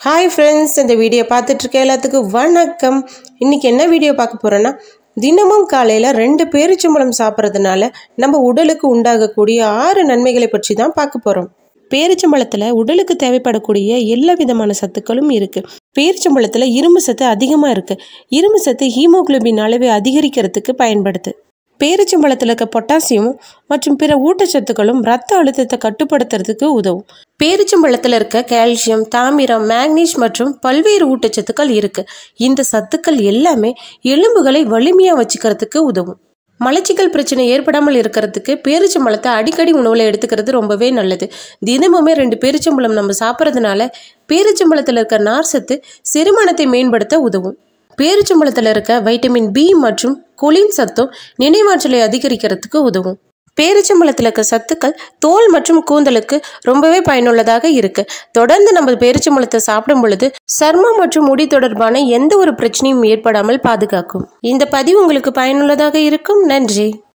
Hi friends, இந்த video பார்த்துட்டு இருக்க எல்லாத்துக்கும் வணக்கம். இன்றைக்கி என்ன வீடியோ பார்க்க போகிறோன்னா, தினமும் காலையில் 2 பேரிச்சம்பழம் சாப்பிட்றதுனால நம்ம உடலுக்கு உண்டாகக்கூடிய 6 நன்மைகளை பற்றி தான் பார்க்க போகிறோம். பேரிச்சம்பழத்தில் உடலுக்கு தேவைப்படக்கூடிய எல்லா விதமான சத்துக்களும் இருக்குது. பேரிச்சம்பழத்தில் இரும்பு சத்து அதிகமாக இருக்குது. இரும்பு சத்து ஹீமோகுளோபின் அளவை அதிகரிக்கிறதுக்கு பயன்படுது. பேரிச்சம்பழத்தில் இருக்க பொட்டாசியம் மற்றும் பிற ஊட்டச்சத்துக்களும் இரத்த அழுத்தத்தை கட்டுப்படுத்துறதுக்கு உதவும். பேரிச்சம்பழத்தில் இருக்க கால்சியம், தாமிரம், மேக்னீஸ் மற்றும் பல்வேறு ஊட்டச்சத்துக்கள் இருக்குது. இந்த சத்துக்கள் எல்லாமே எலும்புகளை வலிமையாக வச்சுக்கிறதுக்கு உதவும். மலச்சிக்கல் பிரச்சனை ஏற்படாமல் இருக்கிறதுக்கு பேரிச்சம்பழத்தை அடிக்கடி உணவில் எடுத்துக்கிறது ரொம்பவே நல்லது. தினமுமே 2 பேரிச்சம்பழம் நம்ம சாப்பிட்றதுனால பேரிச்சம்பழத்தில் இருக்க நார் சத்து செரிமானத்தை மேம்படுத்த உதவும். பேரிச்சம்பழத்தில் இருக்க வைட்டமின் பி மற்றும் கொலின் சத்தும் நினைவாற்றலை அதிகரிக்கிறதுக்கு உதவும். பேரிச்சம்பழத்தில் இருக்க சத்துக்கள் தோல் மற்றும் கூந்தலுக்கு ரொம்பவே பயனுள்ளதாக இருக்கு. தொடர்ந்து நம்ம பேரிச்சம்பழத்தை சாப்பிடும் பொழுது சர்மம் மற்றும் முடி தொடர்பான எந்த ஒரு பிரச்சனையும் ஏற்படாமல் பாதுகாக்கும். இந்த பதிவு உங்களுக்கு பயனுள்ளதாக இருக்கும். நன்றி.